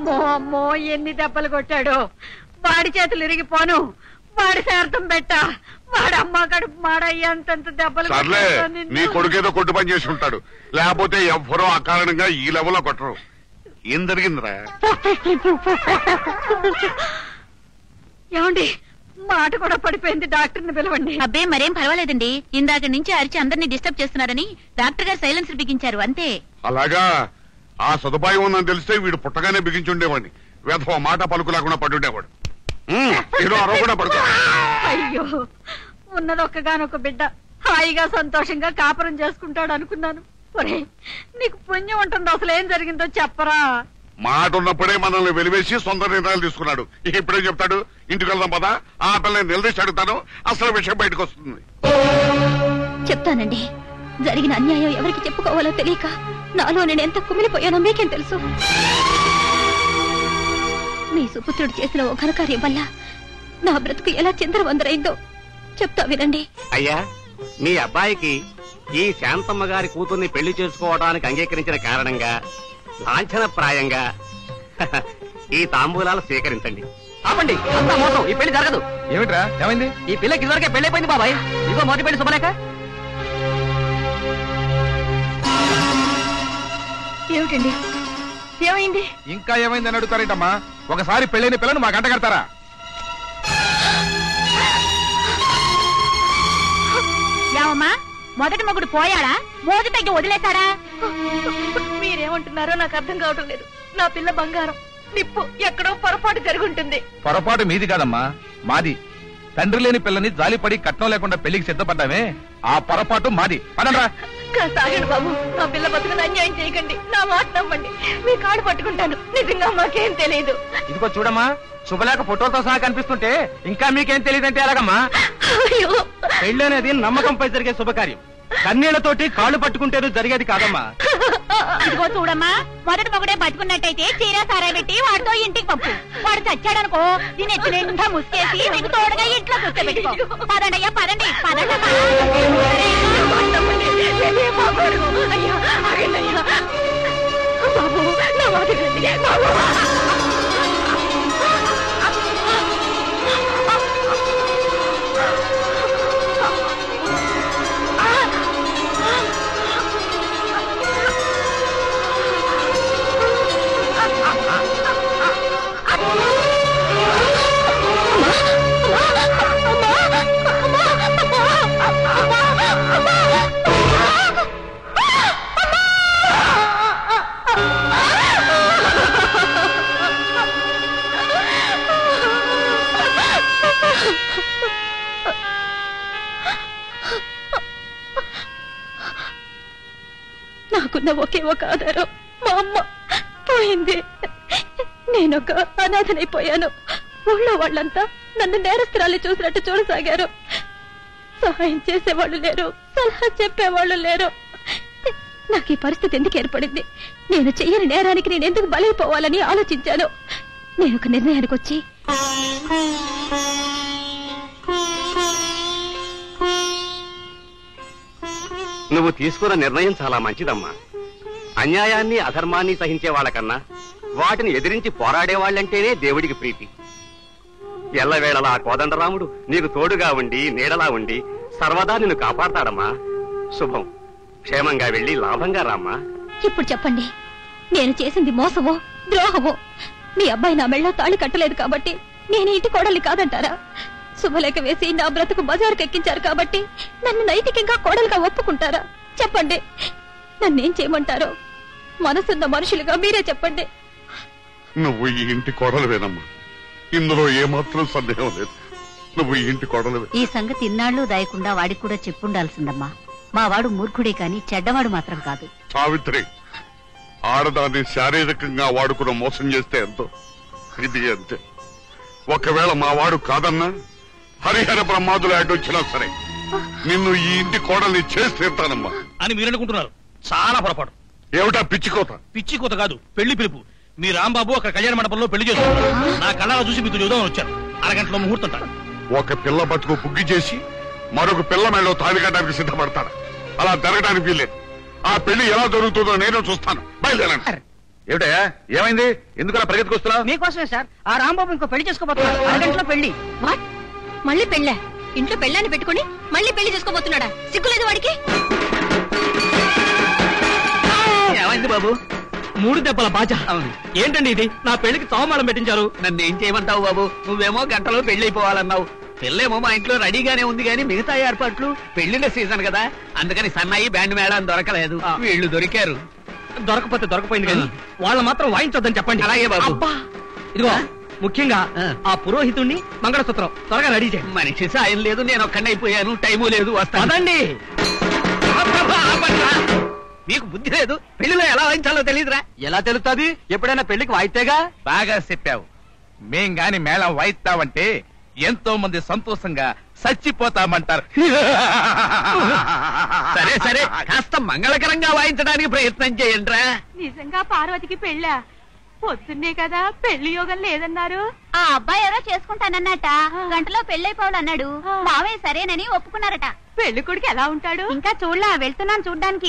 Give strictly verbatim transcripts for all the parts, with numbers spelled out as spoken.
అమ్మో అమ్మో ఎన్ని దెబ్బలు కొట్టాడు. వాడి చేతులు ఇరిగిపోను, వాడి శార్థం పెట్ట, వాడు అమ్మ కడుపు మాడ ఎంతంత దెబ్బలు. నీ కొడుకేదో కొట్టు పని చేసి ఉంటాడు, లేకపోతే ఎవ్వరూ అకారణంగా ఈ లెవెల్లో కొట్టరు. ఏం జరిగిందిరా? ఏమండి మాట కూడా పడిపోయింది, డాక్టర్ని పిలవండి. అబ్బే మరేం పర్వాలేదండి, ఇందాక నుంచి అరిచి అందరినీ డిస్టర్బ్ చేస్తున్నారని డాక్టర్ గారు సైలెన్సర్ బిగించారు అంతే. అలాగా? ఆ సదుపాయం ఉందని తెలిస్తే వీడు పుట్టగానే బిగించుండేవాడిని. వేధవ మాట పలుకు లేకుండా పడుండేవాడు. అయ్యో ఉన్నదొక్కగానొక్క బిడ్డ హాయిగా సంతోషంగా కాపురం చేసుకుంటాడు అనుకున్నాను. ఒరే నీకు పుణ్యం ఉంటుంది, అసలు ఏం జరిగిందో చెప్పరా? మాట ఉన్నప్పుడే మనల్ని వెలివేసి సొంత నిర్ణయాలు తీసుకున్నాడు. ఇక ఇప్పుడే చెప్తాడు. ఇంటికి వెళ్దాం పదా, ఆ పిల్లని నిలదీసి అడుగుతాను, అసలు విషయం బయటకు వస్తుంది. చెప్తానండి. జరిగిన అన్యాయం ఎవరికి చెప్పుకోవాలో తెలియక నాలో నేను ఎంత కుమిలిపోయానో మీకేం తెలుసు. మీ సుపుత్రుడు చేసిన ఓ ఘనకార్యం వల్ల నా బ్రతుకు ఎలా చిందరవందరైందో చెప్తా వినండి. అయ్యా, మీ అబ్బాయికి ఈ శాంతమ్మ గారి కూతుర్ని పెళ్లి చేసుకోవడానికి అంగీకరించిన కారణంగా లాంఛనప్రాయంగా ఈ తాంబూలాలు స్వీకరించండి. ఆపండి, అంతా మోసం, ఈ పెళ్లి జరగదు. ఏమిట్రా ఏమైంది? ఈ పిల్లకి ఇదివరకే పెళ్లి అయిపోయింది బాబాయ్. ఇదిగో మొదటి పెళ్లి శుభలేక. ఏమిటండి ఏమైంది? ఇంకా ఏమైంది అని అడుగుతారేంటమ్మా? ఒకసారి పెళ్ళైన పిల్లను మా గంట కడతారా? ఏమమ్మా, మొదటి మొగుడు పోయాడా, మోజు తగ్గి వదిలేశాడా? మీరేమంటున్నారో నాకు అర్థం కావటం లేదు. నా పిల్ల బంగారం నిప్పు ఎక్కడో పొరపాటు జరుగుంటుంది. పొరపాటు మీది కాదమ్మా, మాది. తండ్రి లేని పిల్లని జాలిపడి కట్నం లేకుండా పెళ్లికి సిద్ధపడ్డామే, ఆ పొరపాటు మాది. పదండ్రా. సాగండి బాబు, నా పిల్ల బతుకుని అన్యాయం చేయకండి, నా మాట నమ్మండి, మీ కాడు పట్టుకుంటాను. నిజంగా మాకేం తెలియదు. ఇదిగో చూడమ్మా, శుభలేఖ ఫోటోలతో సహా కనిపిస్తుంటే ఇంకా మీకేం తెలియదంటే ఎలాగమ్మా? పెళ్లి అనేది నమ్మకంపై జరిగే శుభకార్యం, కన్నీళ్లతోటి కాళ్ళు పట్టుకుంటేనే జరిగేది కాదమ్మా. ఇదిగో చూడమ్మా, మొదటి మొగుడే బతుకున్నట్టయితే చీర సారా పెట్టి వాడితో ఇంటికి పంపు. వాడు చచ్చాడనుకో దీని ఎత్తి నిండా ముసుకేసి నీకు తోడుగా ఇంట్లో కూర్చోబెట్టుకో. పదండయ్యా పదండి, పదండమ్మా. బాబు నా మాట వినండి బాబు. నాకున్న ఒకే ఒక ఆధారం మా అమ్మ పోయింది. నేనొక అనాథనైపోయాను. ఊళ్ళో వాళ్ళంతా నన్ను నేరస్తురాలి చూసినట్టు చూడసాగారు. సహాయం చేసేవాళ్ళు లేరు, సలహా చెప్పేవాళ్ళు లేరు. నాకు ఈ పరిస్థితి ఎందుకు ఏర్పడింది? నేను చెయ్యని నేరానికి నేను ఎందుకు బలైపోవాలని ఆలోచించాను. నేను ఒక నిర్ణయానికి వచ్చి నువ్వు తీసుకున్న నిర్ణయం చాలా మంచిదమ్మా. అన్యాయాన్ని అధర్మాన్ని సహించే వాళ్ళకన్నా వాటిని ఎదిరించి పోరాడే వాళ్ళంటేనే దేవుడికి ప్రీతి. ఎల్లవేళలా కోదండరాముడు నీకు తోడుగా ఉండి నీడలా ఉండి సర్వదా నిన్ను కాపాడతాడమ్మా. శుభం. క్షేమంగా వెళ్లి లాభంగా రామ్మా. ఇప్పుడు చెప్పండి, నేను చేసింది మోసమో ద్రోహమో? మీ అబ్బాయి నా మెళ్ళో తాళి కట్టలేదు కాబట్టి నేను ఇంటి కోడలి కాదంటారా? శుభలేఖ వేసి నా బ్రతుకు బజారుకు ఎక్కించారు కాబట్టి నన్ను నైతికంగా కోడలుగా ఒప్పుకుంటారా? చెప్పండి, నన్నేం చేయమంటారో మనసున్న మనుషులుగా మీరే చెప్పండి. నువ్వు ఈ ఇంటి కోడలువేనమ్మా, ఇందులో ఏమాత్రం సందేహం లేదు. నువ్వు ఈ ఇంటి కోడలువే. ఈ సంగతి ఇన్నాళ్ళు దాయకుండా వాడికి కూడా చెప్పుండాల్సిందమ్మా. మా వాడు మూర్ఖుడే కాని చెడ్డవాడు మాత్రం కాదు. సావిత్రి, ఆడదాన్ని శారీరకంగా వాడుకున్న మోసం చేస్తే ఎంతో, ఇది అంతే. ఒకవేళ మా వాడు కాదన్నా హరిహర బ్రహ్మాదులు అడ్డొచ్చినా సరే నిన్ను ఈ ఇంటి కోడల్ని చేసి తీరుతానమ్మా అని మీరు అనుకుంటున్నారు. చాలా పొరపాటు. ఏమిటా పిచ్చికోత? పిచ్చికోత కాదు, పెళ్లి పిలుపు. మీ రాంబాబు అక్కడ కళ్యాణ మండపంలో పెళ్లి చేస్తున్నారు. నా కళ్ళలో చూసి మీతో చూద్దామని వచ్చాను. అరగంటలో ముహూర్తం. ఒక పిల్ల బతుకు బుగ్గి చేసి మరొక పిల్ల మెళ్ళో తాళి కట్టడానికి సిద్ధపడతాడు. అలా జరగడానికి వీల్లేదు. ఆ పెళ్లి ఎలా జరుగుతుందో నేను చూస్తాను. బయలుదేరండి. ఏమిటయ్యా ఏమైంది? ఎందుకలా పరిగెత్తుకొస్తున్నావు? మీకోసమే సార్. ఆ రాంబాబు ఇంకో పెళ్లి చేసుకోబోతున్నాడు. అరగంటలో పెళ్లి. వాట్? మళ్ళీ పెళ్ళా? ఇంట్లో పెళ్ళాన్ని పెట్టుకుని మళ్ళీ పెళ్లి చేసుకోబోతున్నాడా? సిగ్గులేదు వాడికి? ఏమైంది బాబు? మూడు దెబ్బల బాజ. అవును. ఏంటండి ఇది? నా పెళ్లికి చౌమాలం పెట్టించారు. నన్ను ఏం చేయమంటావు బాబు? నువ్వేమో గంటలో పెళ్లి అయిపోవాలన్నావు. పెళ్ళేమో మా ఇంట్లో రెడీగానే ఉంది కానీ మిగతా ఏర్పాట్లు పెళ్లిళ్ళ సీజన్ కదా, అందుకని సన్నాయి బ్యాండ్ మేళం దొరకలేదు. వీళ్ళు దొరికారు. దొరకపోతే దొరకపోయింది కానీ వాళ్ళ మాత్రం వాయించొద్దని చెప్పండి. అలాగే బాబు. అబ్బా, ఇదిగో ముఖ్యంగా ఆ. ఆ పురోహితుణ్ణి మంగళసూత్రం త్వరగా రెడీ చేయండి. మనిషి సాయం లేదు, నేను ఒక్కడైపోయాను, టైము లేదు, వస్తాను. అదండి. మీకు బుద్ధి లేదు, పెళ్లిలో ఎలా వాయించాలో తెలియదురా? ఎలా తెలుస్తుంది? ఎప్పుడైనా పెళ్లికి వాయితేగా. బాగా చెప్పావు. మేం గాని మేళం వాయిస్తామంటే ఎంతో మంది సంతోషంగా చచ్చిపోతామంటారు. సరే సరే, కాస్త మంగళకరంగా వాయించడానికి ప్రయత్నం చేయండిరా. నిజంగా పార్వతికి పెళ్ళా? పొద్దున్నే కదా పెళ్లి యోగం లేదన్నారు. ఆ అబ్బాయి ఎవరో చేసుకుంటానన్నట. గంటలో పెళ్ళైపోవాలన్నాడు. మావే సరేనని ఒప్పుకున్నారట. పెళ్లి కొడుకు ఎలా ఉంటాడు? ఇంకా చూడలా, వెళ్తున్నాను చూడ్డానికి.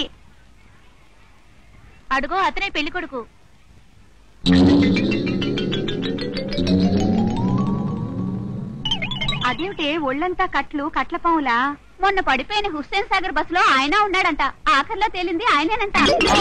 అడుగో అతనే పెళ్లి కొడుకు. అదేమిటే ఒళ్ళంతా కట్లు కట్ల పాములా? మొన్న పడిపోయిన హుస్సేన్ సాగర్ బస్ లో ఆయన ఉన్నాడంట. ఆఖర్లో తేలింది ఆయనేనంట.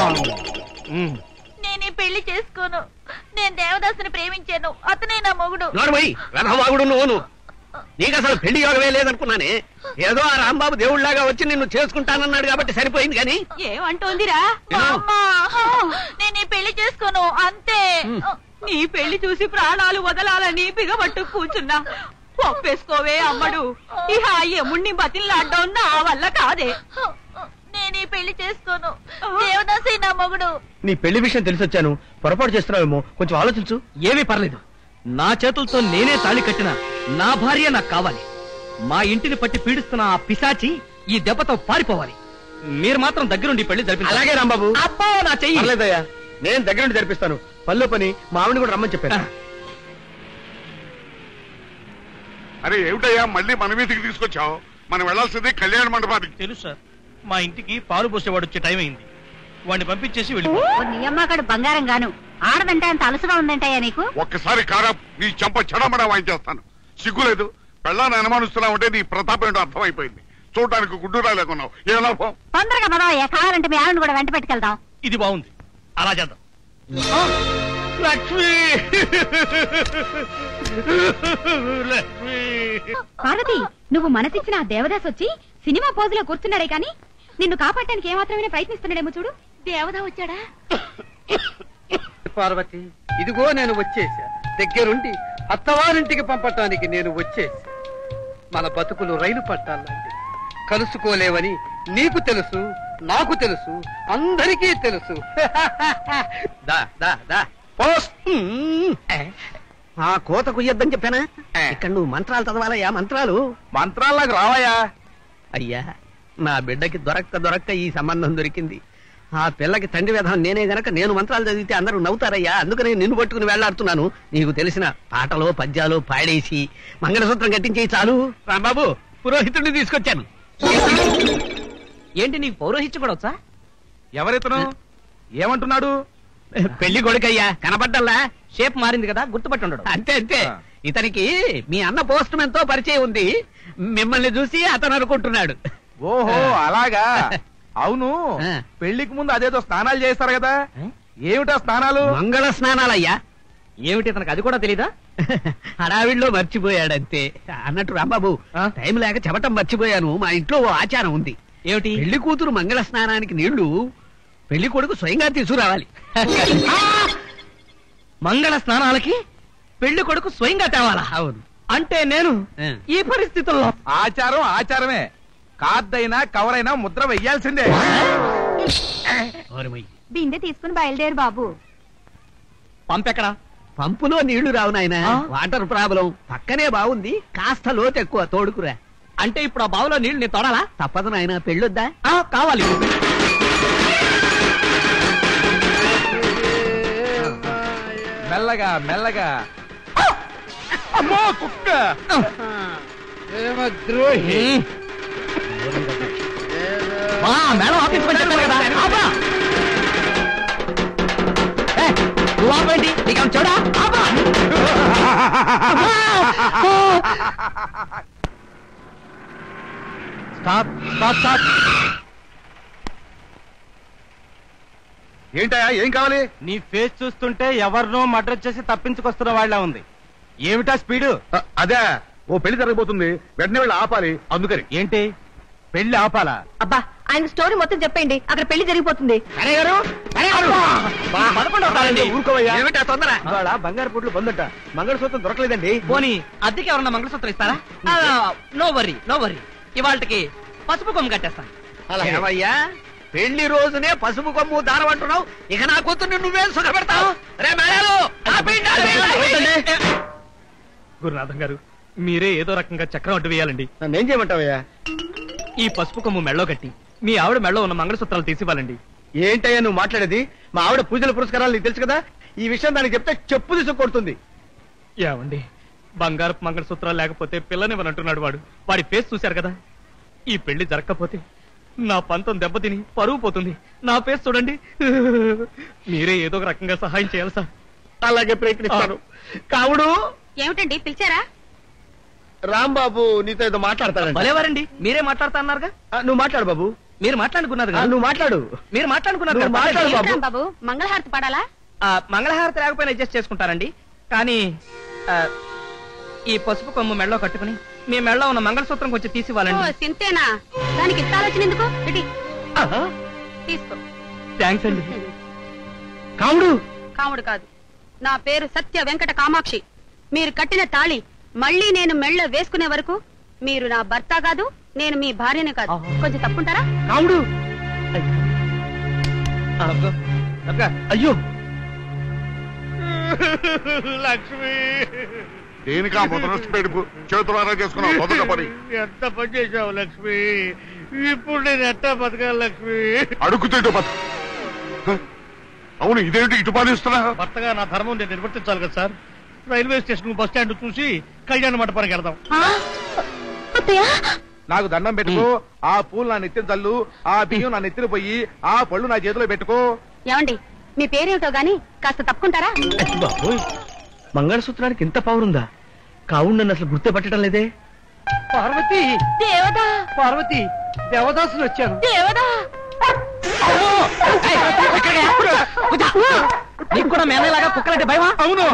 నేను పెళ్లి చేసుకోను. నేను దేవదాసుని ప్రేమించాను. అతనే నా మొగుడు. నోరుమై రథవాగుడు నువ్వు. నీకు అసలు పెళ్లి యోగమే లేదనుకున్నానే. ఏదో ఆ రాంబాబు దేవుళ్లాగా వచ్చి నిన్ను చేసుకుంటానన్నాడు కాబట్టి సరిపోయింది కానీ. ఏమంటోందిరా? నేను ఈ పెళ్లి చేసుకోను అంతే. నీ పెళ్లి చూసి ప్రాణాలు వదలాలని బిగబట్టు కూర్చున్నా. ఒప్పేసుకోవే అమ్మడు. ఇహ ఎముణ్ణి బతిల్లాడ్డం నా వల్ల కాదే. నేను ఈ పెళ్లి చేసుకోను. దేవదాసి నా మొగుడు. నీ పెళ్లి విషయం తెలిసొచ్చాను. పొరపాటు చేస్తున్నావేమో, కొంచెం ఆలోచించు. ఏమీ పర్లేదు. నా చేతులతో నేనే తాళి కట్టిన నా భార్య నాకు కావాలి. మా ఇంటిని పట్టి పీడిస్తున్న ఆ పిశాచి ఈ దెబ్బతో పారిపోవాలి. మీరు మాత్రం దగ్గరుండి పెళ్లి జరిపించాలి. అలాగే రాంబాబు. అబ్బా, నా చెయ్యి. పర్లేదయ్యా, నేను దగ్గరుండి జరిపిస్తాను. పనిలో పని మా ఆవిడ కూడా రమ్మని చెప్పాను. అరే ఏమిటయ్యా మళ్ళీ మన వీధికి తీసుకొచ్చావు? మనం వెళ్లాల్సింది కళ్యాణ మండపానికి. తెలుసు సార్, మా ఇంటికి పాలు పోసేవాడు వచ్చే టైం అయింది. వాడిని పంపించేసి వెళ్ళిపో. నీ అమ్మకాడు బంగారం గాను. ఆడదంటే అంత అలసగా ఉందంటాయా నీకు? ఒక్కసారి కారా నీ చెంప చెడమడా వాయించేస్తాను. సిగ్గులేదు? పెళ్ళాన్ని అనుమానిస్తున్నావు అంటే నీ ప్రతాపం ఏంటో అర్థమైపోయింది. చూడటానికి గుడ్డురా లేకున్నావు. ఏ లాభం? తొందరగా మదవయ్యా, కావాలంటే మీ ఆవిడని కూడా వెంట పెట్టుకెళ్దాం. ఇది బాగుంది, అలా చేద్దాం. లక్ష్మి పార్వతి, నువ్వు మనసిచ్చిన ఆ దేవదాస్ వచ్చి సినిమా పోజులో కూర్చున్నాడే కాని నిన్ను కాపాడటానికి ఏమాత్రమే ప్రయత్నిస్తున్నాడేమో చూడు. దేవదా వచ్చాడా? పార్వతి, ఇదిగో నేను వచ్చేసా. దగ్గరుండి అత్తవారింటికి పంపటానికి నేను వచ్చేసా. మన బతుకులు రైలు పట్టాలండి. కలుసుకోలేవని నీకు తెలుసు, నాకు తెలుసు, అందరికీ తెలుసు. దా దా దా ఆ కోత కుయ్యొద్దని చెప్పానా? ఇక్కడ నువ్వు మంత్రాలు చదవాలయ్యా, మంత్రాలు. మంత్రాలకు రావయ్యా. అయ్యా, నా బిడ్డకి దొరక్క దొరక్క ఈ సంబంధం దొరికింది. ఆ పిల్లకి తండ్రి విధానం నేనే గనక నేను మంత్రాలు చదివితే అందరూ నవ్వుతారయ్యా. అందుకని నిన్ను పట్టుకుని వెళ్లాడుతున్నాను. నీకు తెలిసిన పాటలో పద్యాలు పాడేసి మంగళసూత్రం కట్టించేయి చాలు. రాంబాబు, పురోహితుడిని తీసుకొచ్చాను. ఏంటి నీకు పౌరోహిత్యం కూడా వచ్చా? ఎవరితను? ఏమంటున్నాడు? పెళ్లి కొడుకయ్యా, కనపడ్డల్లా? షేప్ మారింది కదా, గుర్తుపట్టుండడు. అంతే అంతే. ఇతనికి మీ అన్న పోస్ట్ మ్యాన్ తో పరిచయం ఉంది. మిమ్మల్ని చూసి అతను అనుకుంటున్నాడు. ఓహో అలాగా. అవును, ఆ. పెళ్లికి ముందు అదేదో స్నానాలు చేస్తారు కదా, ఏమిటా స్నానాలు? మంగళ స్నానాలయ్యా. ఏమిటి, ఇతనికి అది కూడా తెలీదా? హడావిడిలో మర్చిపోయాడంతే. అన్నట్టు రాంబాబు, ఆ? టైం లేక చెప్పటం మర్చిపోయాను. మా ఇంట్లో ఓ ఆచారం ఉంది. ఏమిటి? పెళ్లి కూతురు మంగళ స్నానానికి నీళ్లు పెళ్లి కొడుకు స్వయంగా తీసుకురావాలి. మంగళ స్నానాలకి పెళ్లి కొడుకు స్వయంగా తేవాలా? అవును. అంటే నేను ఆ. ఈ పరిస్థితుల్లో ఆచారం ఆచారమే. కార్డైనా కవరైనా ముద్ర వెయ్యాల్సిందే. ఓరమయ్య. బిందె తీసుకుని బయలుదేరు బాబు. పంపెక్కడా? పంపులో నీళ్లు రావు నాయన. ఆ? Water problem. పక్కనే బాగుంది, కాస్త లోతు ఎక్కువ, తోడుకురా. అంటే ఇప్పుడు ఆ బావులో నీళ్లు నేను తోడాలా? తప్పదు నాయన, పెళ్ళొద్దా? ఆ, కావాలి. మెల్లగా మెల్లగా. అమ్మో కుక్క. దేవద్రోహి. మా మేడం ఆఫీస్ పని చెప్పారు కదా. ఆపా. ఏ, ఆపండి నీకు చూడా స్టాప్ స్టాప్ స్టాప్. ఏంటయ్యా ఏం కావాలి? నీ ఫేస్ చూస్తుంటే ఎవరినో మర్డర్ చేసి తప్పించుకొస్తున్న వాళ్ళ ఉంది. ఏమిటా స్పీడు? అ, అదే ఓ పెళ్లి జరగబోతుంది, వెంటనే వెళ్ళి ఆపాలి, అందుకని. ఏంటి పెళ్లి ఆపాలా? అబ్బా ఆయన స్టోరీ మొత్తం చెప్పండి, అక్కడ పెళ్లి జరిగిపోతుంది. ఊరుకోవయ్యా. ఏమిటా తొందర? ఇవాళ బంగారు పుట్లు బందుంట, మంగళసూత్రం దొరకలేదండి. పోనీ అద్దెకి ఎవరన్నా మంగళసూత్రం ఇస్తారా? నో వరీ నో వరీ, ఇవాళకి పసుపు కొమ్ము కట్టేస్తాను. ఏమయ్యా పెళ్లి రోజునే పసుపు కొమ్ము దారం అంటున్నావు, ఇక నా కూతుర్ని నువ్వేం సుఖపెడతావు? రే మేళాలు ఆపేయండి, ఆపేయండి. గురునాథం గారు మీరే ఏదో రకంగా చక్రం అడ్డు వేయాలండి. నన్నేం చేయమంటావయ్యా? ఈ పసుపు కొమ్ము మెళ్ళో కట్టి మీ ఆవిడ మెళ్ళో ఉన్న మంగళసూత్రాలు తీసివ్వాలండి. ఏంటయ్యా నువ్వు మాట్లాడేది? మా ఆవిడ పూజల పురస్కారాలు నీకు తెలుసు కదా, ఈ విషయం దానికి చెప్తే చెప్పు తీసుకు కొడుతుంది. ఏమండి బంగారపు మంగళసూత్రాలు లేకపోతే పిల్లనివ్వనంటున్నాడు వాడు. వాడి ఫేస్ చూశారు కదా. ఈ పెళ్లి జరగకపోతే నా పంతం దెబ్బతిని పరువు పోతుంది. నా ఫేస్ చూడండి. మీరే ఏదో ఒక రకంగా సహాయం చేయాలి సార్. అలాగే ప్రయత్నిస్తాను. కావుడు ఏమిటండి పిలిచారా? రాంబాబు నీతో ఏదో మాట్లాడతాడంట. భలేవారండి, మీరే మాట్లాడుతా అన్నారుగా. ఆ, నువ్వు మాట్లాడు బాబు. మీరు మాట్లాడుకున్నారు ఆ, కదా. నువ్వు మాట్లాడు. మీరు మాట్లాడుకున్నారు నువ్వు కదా. మాట్లాడు బాబు. ఏమిటి బాబు మంగళహారతి పడాలా? ఆ, మంగళహారతి లేకపోయినా అడ్జస్ట్ చేసుకుంటారండి. కానీ ఆ, ఈ పసుపు కొమ్ము మెళ్ళో కట్టుకుని మీ మెళ్ళో ఉన్న మంగళసూత్రం కొంచెం ఓ తీసివ్వాలండి. సింతేనా? దానికి ఇంత ఆలోచన ఎందుకు? ఇటీ ఆహా, తీసుకో. థాంక్స్ అండి. కావుడు కాముడు కాదు, నా పేరు సత్య వెంకట కామాక్షి. మీరు కట్టిన తాళి మళ్ళీ నేను మెళ్ళ వేసుకునే వరకు మీరు నా భర్త కాదు, నేను మీ భార్యనే కాదు. కొంచెం తప్పుంటారా? కావుడు అయ్యో లక్ష్మి దేనికి ఆ ముద్రస్ట్ పెడుపు చేతులారా చేసుకున్నావు మొదట పని. ఎంత పని చేశావు లక్ష్మి, ఇప్పుడు నేను ఎట్టా బతకాలి లక్ష్మి? అడుగుతూ బతు. అవును ఇదేంటి ఇటు పాలిస్తున్నా? భర్తగా నా ధర్మం నేను నిర్వర్తించాలి కదా sir. Railway station bus stand చూసి కళ్యాణ మండపానికి వెళ్దాం. నాకు దండం పెట్టుకో, ఆ పూలు నా నెత్తిన చల్లు, ఆ బియ్యం నా నెత్తిన పోయి, ఆ పళ్ళు నా చేతిలో పెట్టుకో. ఏమండి మీ పేరేమిటో గాని కాస్త తప్పుకుంటారా? మంగళసూత్రానికి ఇంత పవర్ ఉందా? కావుడు నన్ను అసలు గుర్తుపట్టడం లేదే. పార్వతి దేవదా పార్వతి దేవదాసులు వచ్చాను. దేవదా నీకు కూడా మేనలాగా కుక్కలంటే భయమా? అవును.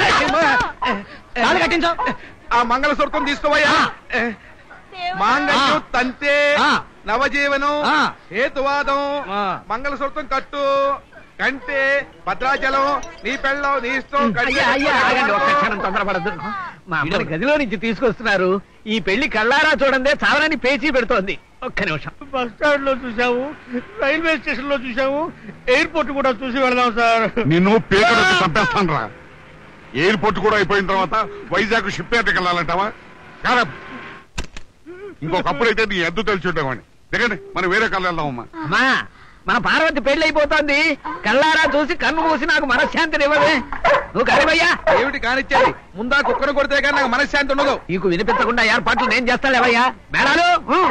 తాళి కట్టించు. ఆ మంగళసూత్రం తీసుకోవయ్యా. మాంగళ్యం తంతే ఆ. నవజీవనం ఆ. హేతువాదం ఆ. మంగళసూత్రం కట్టు కంటే భద్రాచలం నీ పెళ్ళం నీ ఇష్టం. అయ్యా అయ్యా ఆగండి, ఒక్క క్షణం తొందరపడద్దు. మా అమ్మని గదిలో నుంచి తీసుకొస్తున్నారు. ఈ పెళ్లి కళ్ళారా చూడండి, చావరాని పేచీ పెడుతోంది. ఒక్క నిమిషం. బస్ స్టాండ్ లో చూసాము, రైల్వే స్టేషన్ లో చూసాము, ఎయిర్పోర్ట్ కూడా చూసి వెళదాం సార్. నిన్ను పేకడు చంపేస్తాను రా. ఎయిర్పోర్ట్ కూడా అయిపోయిన తర్వాత వైజాగ్ షిప్ యార్డ్కి వెళ్ళాలంటావా? కాదా? ఇంకొకప్పుడైతే నీ ఎద్దు తెలిసి ఉండేవాడిని. దిగండి మనం వేరే కళ్ళు వెళ్దామమ్మా. అమ్మా మన పార్వతి పెళ్లి అయిపోతుంది. కళ్ళారా చూసి కన్ను మూసి నాకు మనశ్శాంతిని ఇవ్వదే. నువ్వు కరివయ్యా. ఏమిటి కానిచ్చేది? ముందా కుక్కను కొడితే కానీ నాకు మనశ్శాంతి ఉండదు. నీకు వినిపించకుండా ఏర్పాట్లు నేను చేస్తాలేవయ్యా. మేడాలు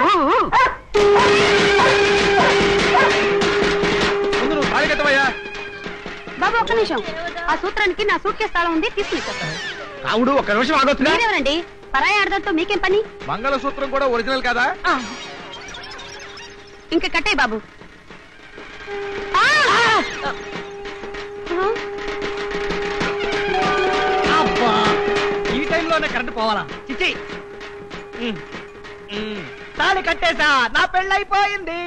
ముందు నువ్వు తాళి కట్టవయ్యా. బాబు ఒక్క నిమిషం, ఆ సూత్రానికి నా సూట్ కేసు తాళం ఉంది, తీసుకుని కావుడు ఒక్క నిమిషం ఆగొచ్చుగా. మీరెవరండి? పరాయి ఆడదాంతో మీకేం పని? మంగళసూత్రం కూడా ఒరిజినల్ కదా? ఇంకా కట్టే బాబు. ఆ! అబ్బా ఈ టైంలోనే కరెంట్ పోవాలా? చిచ్చి ఉమ్, ఉమ్. తాళి కట్టేసా, నా పెళ్ళైపోయింది.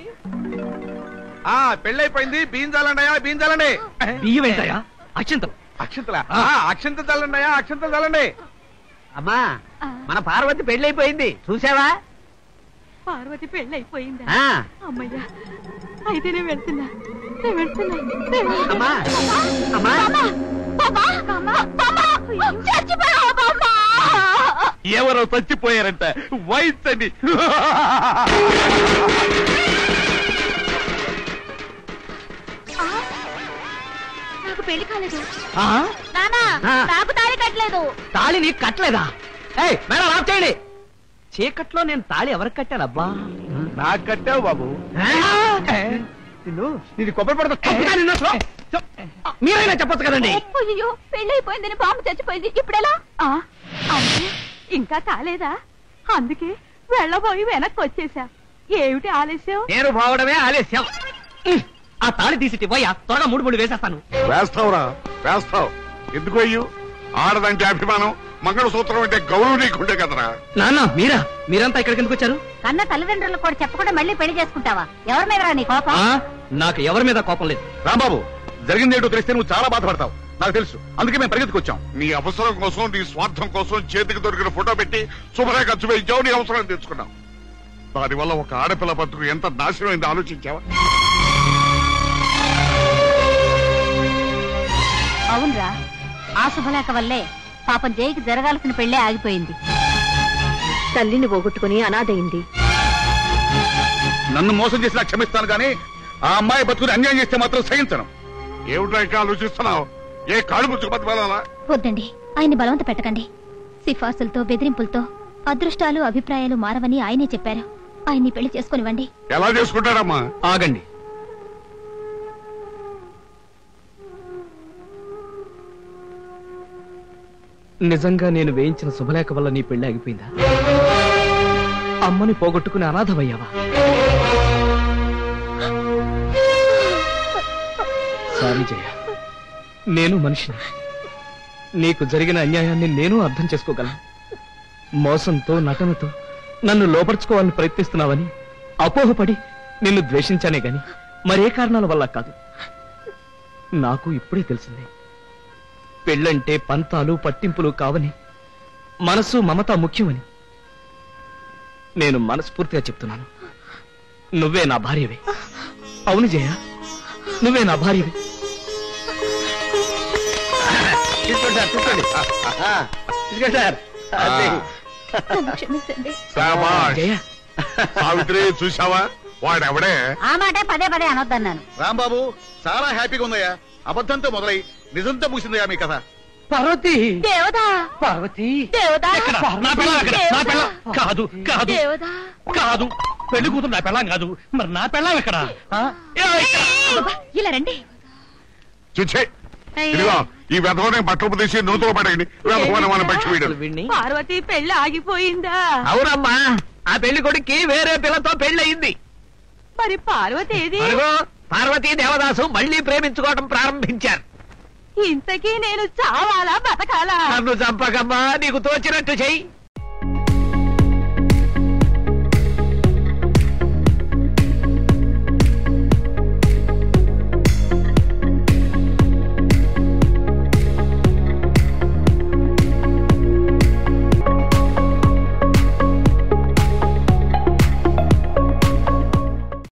ఆ పెళ్ళైపోయింది. బీంజాలండయా బీంజాలండి. బియ్యం ఏంటయ్యా? అక్షంతలు. అక్షంతలా? అక్షంత చల్లండియా, అక్షంత చల్లండి. అమ్మా మన పార్వతి పెళ్లి అయిపోయింది, చూసావా? పార్వతి పెళ్ళైపోయిందా? ఆ, అమ్మయ్యా, అయితే నేను వెళ్తున్నా, నేను వెళ్తున్నా. అమ్మా అమ్మా ఎవరో చచ్చిపోయారంట, వాయించండి. నాకు పెళ్లి కాలేదు ఆ? నానా, ఆ. నాకు తాళి కట్టలేదు. తాళి నీకు కట్టలేదా? ఏయ్ మేడం ఆఫ్ చేయండి. చీకట్లో నేను తాళి ఎవరికి కట్టానబ్బా? నాకు కట్టావు బాబు. ఆ? నిన్ను నీది కొబ్బరి పడతా. మీరైనా చెప్పొచ్చు కదండి. అయ్యో పెళ్ళైపోయిందని బాంబు చచ్చిపోయింది, ఇప్పుడెలా? అంటే ఇంకా కాలేదా? అందుకే వెళ్ళబోయి వెనక్కి వచ్చేసా. ఏమిటి ఆలస్యం? నేను పోవడమే ఆలస్యం. ఆ తాళి తీసి పోయా, త్వరగా మూడు మూడు వేసేస్తాను. వేస్తావురా, వేస్తావు. ఎందుకు అయ్యు? ఆడదంటే అభిమానం, మంగళసూత్రం అంటే గౌరవం నీకుండే కదరా. నాన్న మీరా? మీరంతా ఇక్కడికి ఎందుకు వచ్చారు? కన్న తల్లిదండ్రులు కూడా చెప్పకుండా మళ్ళీ పెళ్లి చేసుకుంటావా? ఎవరి మీద నీ కోపం? ఆ, నాకు ఎవరి మీద కోపం లేదు. రాంబాబు, జరిగింది ఏంటో తెలిస్తే నువ్వు చాలా బాధపడతావు, నాకు తెలుసు. అందుకే మేము పరిగెత్తుకొచ్చాం. నీ అవసరం కోసం, నీ స్వార్థం కోసం చేతికి దొరికిన ఫోటో పెట్టి శుభ్రంగా ఖర్చు వేయించావు, నీ అవసరం తెచ్చుకున్నావు. దానివల్ల ఒక ఆడపిల్ల బతుకు ఎంత నాశనం అయిందో ఆలోచించావా? అవునరా, ఆ శుభలేఖ వల్లే పాపం జైకి జరగాల్సిన పెళ్లే ఆగిపోయింది. తల్లిని పోగొట్టుకుని అనాథయింది. నన్ను మోసం చేసినా క్షమిస్తాను కానీ ఆ అమ్మాయి బతుకుని అన్యాయం చేస్తే మాత్రం సహించను. ఏమిటో ఇంకా ఆలోచిస్తున్నావు? ఏ కాడు ముచ్చుకు బతకాలా? వద్దండి, ఆయన్ని బలవంత పెట్టకండి. సిఫార్సులతో బెదిరింపులతో అదృష్టాలు అభిప్రాయాలు మారవని ఆయనే చెప్పారు. ఆయన్ని పెళ్లి చేసుకునివ్వండి. ఎలా చేసుకుంటాడమ్మా? ఆగండి. నిజంగా నేను వేయించిన శుభలేఖ వల్ల నీ పెళ్లి ఆగిపోయిందా? అమ్మని పోగొట్టుకుని అనాథమయ్యావా? సారీ జయ, నేను మనిషిని. నీకు జరిగిన అన్యాయాన్ని నేను అర్థం చేసుకోగలను. మోసంతో నటనతో నన్ను లోపరుచుకోవాలని ప్రయత్నిస్తున్నావని అపోహపడి నిన్ను ద్వేషించానే గాని మరే కారణాల వల్ల కాదు. నాకు ఇప్పుడే తెలిసింది, పెళ్ళంటే పంతాలు పట్టింపులు కావని, మనసు మమత ముఖ్యమని. నేను మనస్ఫూర్తిగా చెప్తున్నాను, నువ్వే నా భార్యవే. అవును జయ, నువ్వే నా భార్యవే. క్షమించండి. శాబాష్. జయ, సావిత్రి, చూసావా వాడెవడే? ఆ మాటే పదే పదే అనొద్దన్నాను. రాంబాబు, చాలా హ్యాపీగా ఉందయ్యా. అబద్ధంతో మొదలై నిజంతో ముగిసిందయ్యా మీ కథ. పార్వతి, దేవదా, పార్వతి, దేవదా, నా పెళ్ళాం ఎక్కడ? నా పెళ్ళాం కాదు, కాదు, దేవదా. కాదు. పెళ్లి కూతురు నా పెళ్ళాం కాదు, మరి నా పెళ్ళాం ఎక్కడ? ఆ? ఏ, ఇక్కడ. అబ్బా, ఇలా రండి. చూచే ఇదిగో ఈ వెధవనే బట్టలు తీసి నూతులు పడేయండి. వెధవన మన పక్షి వీడు. పార్వతి పెళ్లి ఆగిపోయిందా? అవునమ్మా, ఆ పెళ్లి కొడుక్కి వేరే పిల్లతో పెళ్లయింది. మరి పార్వతి ఏది? అదిగో పార్వతీ దేవదాసు మళ్ళీ ప్రేమించుకోవడం ప్రారంభించారు. ఇంతకీ నేను చావాలా బతకాలా? నన్ను చంపకమ్మా, నీకు తోచినట్టు చెయ్యి.